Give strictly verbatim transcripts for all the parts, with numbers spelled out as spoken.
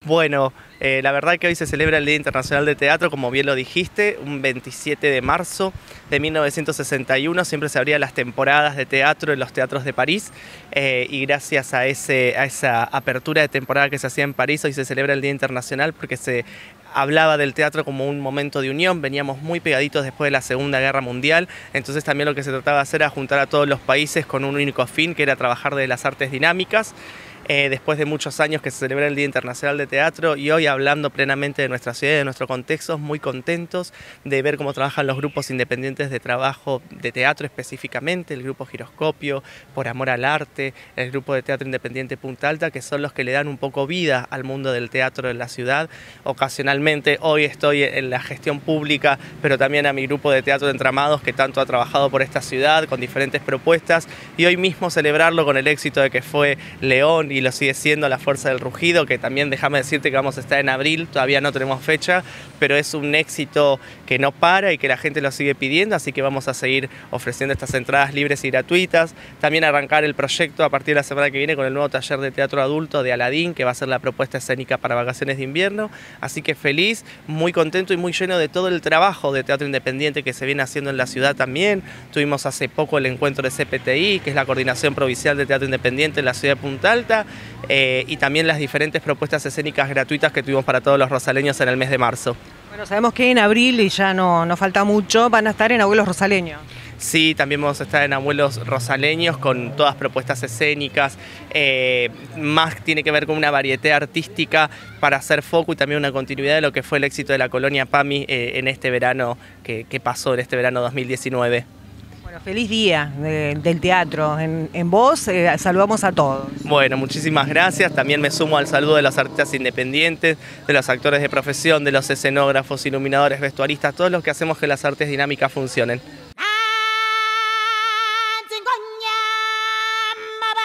Bueno, eh, la verdad que hoy se celebra el Día Internacional de Teatro, como bien lo dijiste, un veintisiete de marzo de mil novecientos sesenta y uno, siempre se abrían las temporadas de teatro en los teatros de París, eh, y gracias a, ese, a esa apertura de temporada que se hacía en París, hoy se celebra el Día Internacional porque se hablaba del teatro como un momento de unión. Veníamos muy pegaditos después de la Segunda Guerra Mundial, entonces también lo que se trataba de hacer era juntar a todos los países con un único fin, que era trabajar de las artes dinámicas. Eh, después de muchos años que se celebra el Día Internacional de Teatro, y hoy hablando plenamente de nuestra ciudad y de nuestro contexto, muy contentos de ver cómo trabajan los grupos independientes de trabajo de teatro específicamente, el grupo Giroscopio, Por Amor al Arte, el grupo de teatro independiente Punta Alta, que son los que le dan un poco vida al mundo del teatro en la ciudad. Ocasionalmente hoy estoy en la gestión pública, pero también a mi grupo de teatro de Entramados, que tanto ha trabajado por esta ciudad con diferentes propuestas, y hoy mismo celebrarlo con el éxito de que fue León, y lo sigue siendo La Fuerza del Rugido, que también déjame decirte que vamos a estar en abril, todavía no tenemos fecha, pero es un éxito que no para y que la gente lo sigue pidiendo, así que vamos a seguir ofreciendo estas entradas libres y gratuitas. También arrancar el proyecto a partir de la semana que viene con el nuevo taller de teatro adulto de Aladín, que va a ser la propuesta escénica para vacaciones de invierno, así que feliz, muy contento y muy lleno de todo el trabajo de teatro independiente que se viene haciendo en la ciudad también. Tuvimos hace poco el encuentro de C P T I, que es la Coordinación Provincial de Teatro Independiente en la ciudad de Punta Alta, Eh, y también las diferentes propuestas escénicas gratuitas que tuvimos para todos los rosaleños en el mes de marzo. Bueno, sabemos que en abril, y ya no, no falta mucho, van a estar en Abuelos Rosaleños. Sí, también vamos a estar en Abuelos Rosaleños con todas propuestas escénicas, eh, más tiene que ver con una variedad artística para hacer foco y también una continuidad de lo que fue el éxito de la colonia PAMI eh, en este verano que, que pasó, en este verano dos mil diecinueve. Bueno, feliz día de, del teatro. En, en vos eh, saludamos a todos. Bueno, muchísimas gracias. También me sumo al saludo de los artistas independientes, de los actores de profesión, de los escenógrafos, iluminadores, vestuaristas, todos los que hacemos que las artes dinámicas funcionen.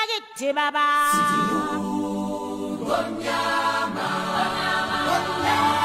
Baba.